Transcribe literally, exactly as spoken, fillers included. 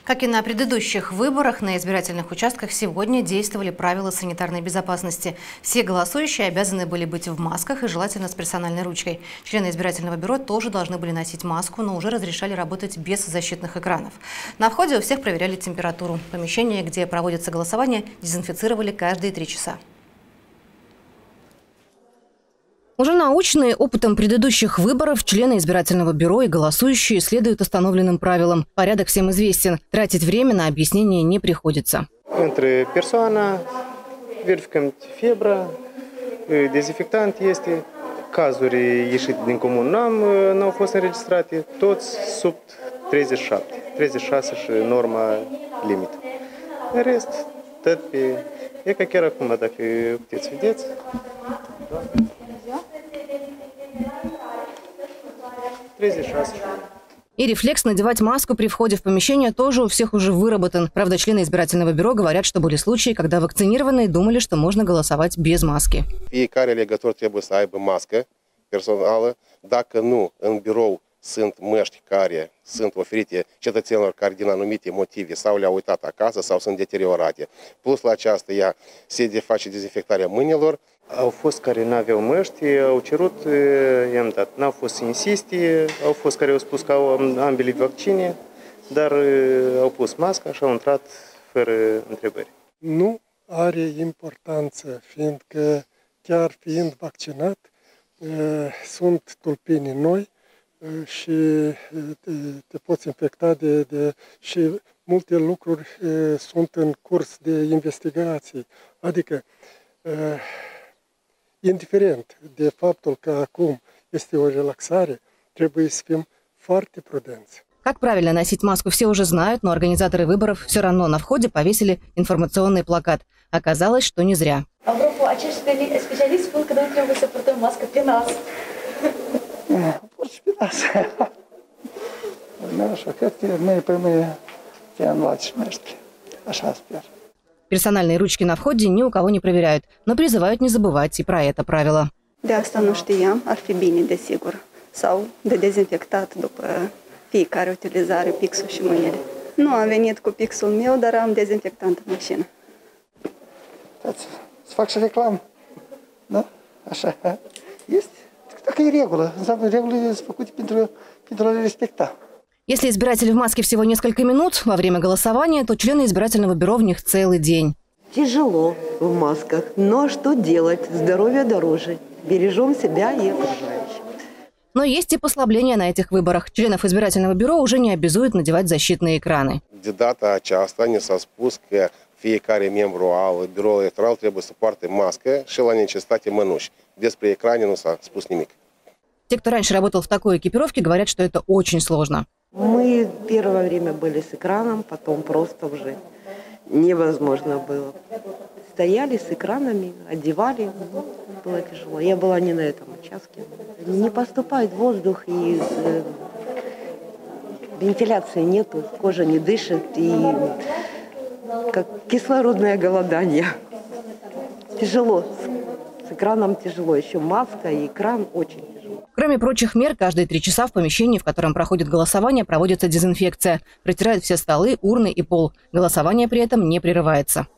Как и на предыдущих выборах, на избирательных участках сегодня действовали правила санитарной безопасности. Все голосующие обязаны были быть в масках и желательно с персональной ручкой. Члены избирательного бюро тоже должны были носить маску, но уже разрешали работать без защитных экранов. На входе у всех проверяли температуру. Помещение, где проводится голосование, дезинфицировали каждые три часа. Уже научные опытом предыдущих выборов, члены избирательного бюро и голосующие следуют установленным правилам. Порядок всем известен. Tратить время на объяснение не приходится. Între persoana, verificăm febra, dezinfectant este, cazuri ieșite din comun n-au fost înregistrate, toți sub treizeci și șapte, treizeci și șase și norma limită. În rest, tot pe... E ca chiar acum, dacă puteți vedeți. И рефлекс надевать маску при входе в помещение тоже у всех уже выработан. Правда, члены избирательного бюро говорят, что были случаи, когда вакцинированные думали, что можно голосовать без маски. Fiecare legător trebuie să aibă mască personală. Dacă nu, în birou sunt măști care sunt oferite cetățenilor care din anumite motive sau le-au uitat acasă sau sunt deteriorate. Plus la aceasta, ea se face dezinfectarea mâinilor. Au fost care n-aveau măști, au cerut, i-am dat. N-au fost să insiste, au fost care au spus că au ambele vaccine, dar au pus masca și au intrat fără întrebări. Nu are importanță, fiindcă chiar fiind vaccinat, sunt tulpini noi și te poți infecta de, de și multe lucruri sunt în curs de investigații. Adică indiferent de faptul că acum este o relaxare, trebuie să fim foarte prudenți. Как правильно носить маску, все уже знают, но организаторы выборов все равно на входе повесили информационный плакат. Оказалось, что не зря. Apropo, acești specialiști spun că noi trebuie să purtăm mască pe nas. Purți pe nas. Așa, cred că мы, мы te-am luat și meștri. Așa sper. Персональные ручки на входе ни у кого не проверяют, но призывают не забывать и про это правило. De asta nu știam, ar fi bine, desigur, sau de dezinfectat după fiecare utilizare pixul și mâinile. Nu am venit cu pixul meu, dar am dezinfectant în mașină. Să fac și reclamă, da? Așa, este. Dacă e regulă, înseamnă regulile sunt făcute pentru, pentru a le respecta. Если избиратели в маске всего несколько минут во время голосования, то члены избирательного бюро в них целый день. Тяжело в масках, но что делать? Здоровье дороже. Бережем себя и окружающих. Но есть и послабления на этих выборах. Членов избирательного бюро уже не обязуют надевать защитные экраны. De data aceasta ne s-a spus că fiecare membru al biroului electoral trebuie să poarte mască și la necesitate mănuși. Despre ecrane nu s-a spus nimic. Те, кто раньше работал в такой экипировке, говорят, что это очень сложно. Мы первое время были с экраном, потом просто уже невозможно было. Стояли с экранами, одевали, было тяжело. Я была не на этом участке. Не поступает воздух, и вентиляции нету, кожа не дышит, и как кислородное голодание. Тяжело. С экраном тяжело. Еще маска и экран очень тяжело. Кроме прочих мер, каждые три часа в помещении, в котором проходит голосование, проводится дезинфекция. Протирают все столы, урны и пол. Голосование при этом не прерывается.